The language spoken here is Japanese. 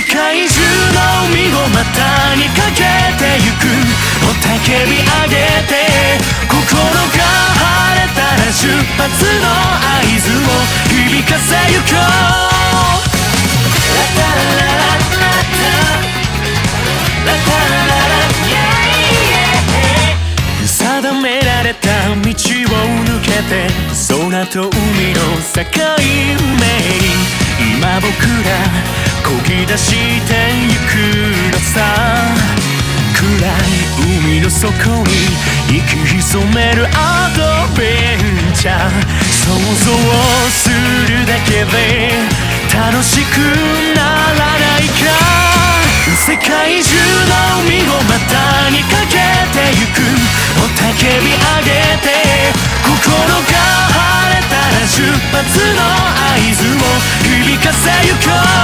界中の海を股にかけてゆく雄たけび上げて心が晴れたら出発の合図を響かせゆこうラタララララタラララ定められた道を抜けて空と海の境目に今僕ら漕ぎ出してゆくのさ暗い海の底に息潜めるアドベンチャー想像するだけで楽しくならないか世界中の海を股にかけてゆく雄たけび上げて心が晴れたら出発の合図を響かせゆこう